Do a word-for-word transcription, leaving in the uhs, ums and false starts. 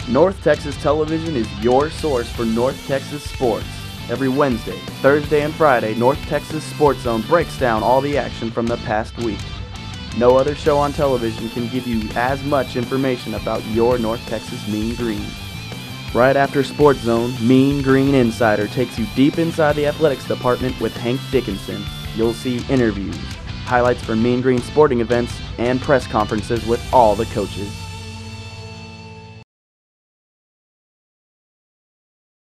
North Texas Television is your source for North Texas sports. Every Wednesday, Thursday, and Friday, North Texas SportsZone breaks down all the action from the past week. No other show on television can give you as much information about your North Texas Mean Green. Right after SportsZone, Mean Green Insider takes you deep inside the athletics department with Hank Dickinson. You'll see interviews, highlights from Mean Green sporting events, and press conferences with all the coaches.